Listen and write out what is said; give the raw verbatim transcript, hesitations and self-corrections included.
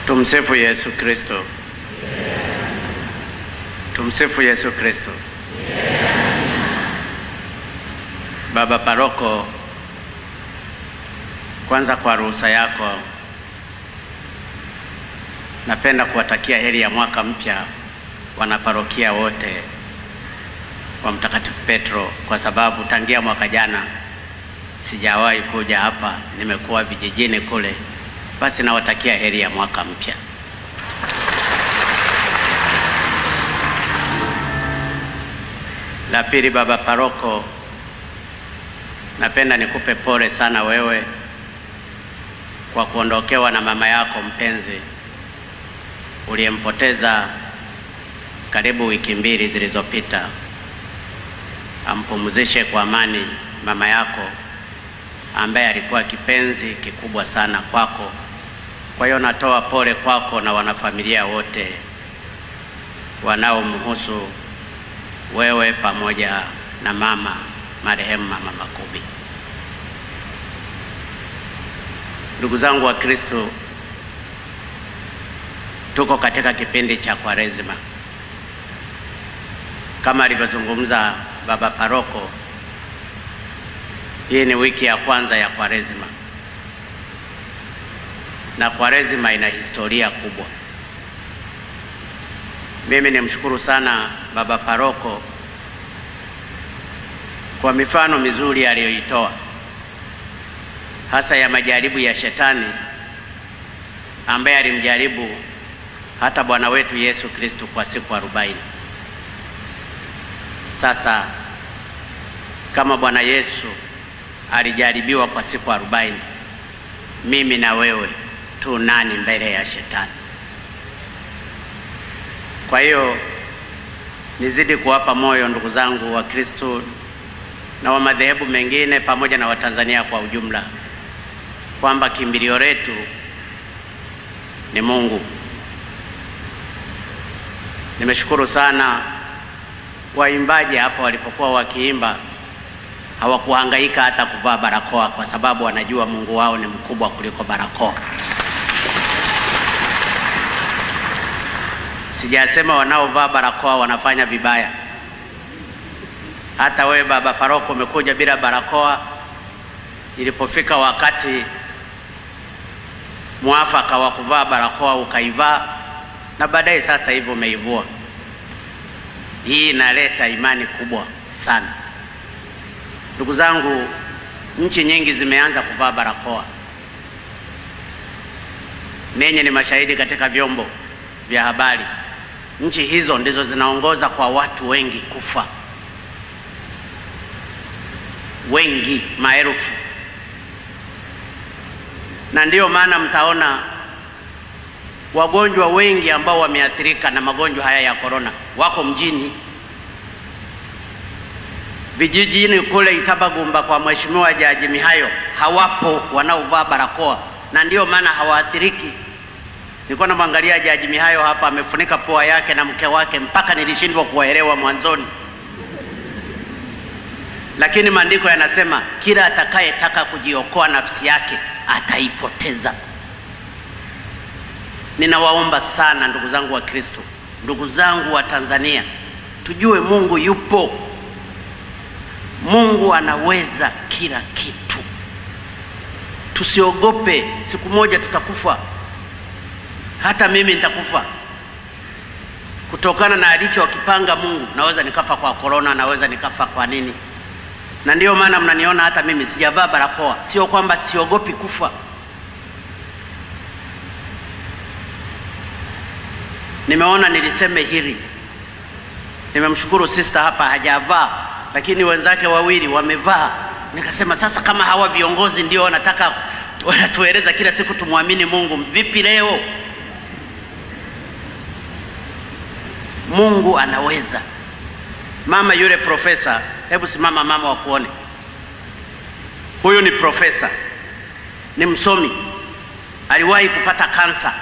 Tumsifu Yesu Kristo. Tumsifu Yesu Kristo. Baba Paroko, kwanza kwa ruhusa yako napenda kuwatakia heri ya mwaka mpya wanaparokia wote wa Mtakatifu Petro, kwa sababu tangia mwaka jana sijawahi kuja hapa, nimekuwa vijijini kule. Basi nawatakia heri ya mwaka mpya. La pili, Baba Paroko, napenda nikupe pole sana wewe kwa kuondokewa na mama yako mpenzi uliyempoteza karibu wiki mbili zilizopita. Ampumzishe kwa amani mama yako ambaye alikuwa kipenzi kikubwa sana kwako. Kwa hiyo natoa pole kwako na wanafamilia wote wanaomhusu wewe pamoja na mama marehemu Mama Makubi. Ndugu zangu wa Kristo, tuko katika kipindi cha Kwaresima. Kama alivyozungumza Baba Paroko, hii ni wiki ya kwanza ya Kwaresima, na Kwaresima ina historia kubwa. Mimi nimshukuru sana Baba Paroko kwa mifano mizuri aliyoitoa, hasa ya majaribu ya Shetani ambaye alimjaribu hata Bwana wetu Yesu Kristo kwa siku arobaini. Sasa kama Bwana Yesu alijaribiwa kwa siku arobaini, mimi na wewe tu nani mbele ya Shetani? Kwa hiyo nizidi kuwapa moyo ndugu zangu wa Kristo na wa madhehebu mengine pamoja na Watanzania kwa ujumla kwamba kimbilio letu ni Mungu. Nimeshukuru sana waimbaji hapo walipokuwa wakiimba, hawakuhangaika hata kuvaa barakoa kwa sababu wanajua Mungu wao ni mkubwa kuliko barakoa. Sijasema wanaovaa barakoa wanafanya vibaya. Hata wewe Baba Paroko umekuja bila barakoa, ilipofika wakati mwafaka wa kuvaa barakoa ukaivaa, na baadaye sasa hivi umeivua. Hii inaleta imani kubwa sana. Ndugu zangu, nchi nyingi zimeanza kuvaa barakoa. Nenye ni mashahidi katika vyombo vya habari. Nchi hizo ndizo zinaongoza kwa watu wengi kufa, wengi, maelfu. Na ndiyo maana mtaona wagonjwa wengi ambao wameathirika na magonjwa haya ya corona wako mjini. Vijijini kule Itabagumba kwa Mheshimiwa Jaji Mihayo hawapo wanaovaa barakoa, na ndiyo maana hawaathiriki. Nilikuwa namwangalia Jaji Mihayo hapa, amefunika pua yake na mke wake mpaka nilishindwa kuwaelewa mwanzoni. Lakini maandiko yanasema kila atakayetaka kujiokoa nafsi yake ataipoteza. Ninawaomba sana ndugu zangu wa Kristo, ndugu zangu wa Tanzania, tujue Mungu yupo. Mungu anaweza kila kitu. Tusiogope, siku moja tutakufa. Hata mimi nitakufa kutokana na alichokipanga Mungu. Naweza nikafa kwa corona, naweza nikafa kwa nini. Na ndiyo maana mnaniona hata mimi sijavaa barakoa. Sio kwamba siogopi kufa. Nimeona niliseme hili. Nimemshukuru sister hapa hajavaa, lakini wenzake wawili wamevaa. Nikasema sasa kama hawa viongozi ndio wanataka wanatueleza kila siku tumwamini Mungu, vipi leo? Mungu anaweza. Mama yule profesa, hebu simama mama wakuone. Huyu ni profesa, ni msomi, aliwahi kupata kansa.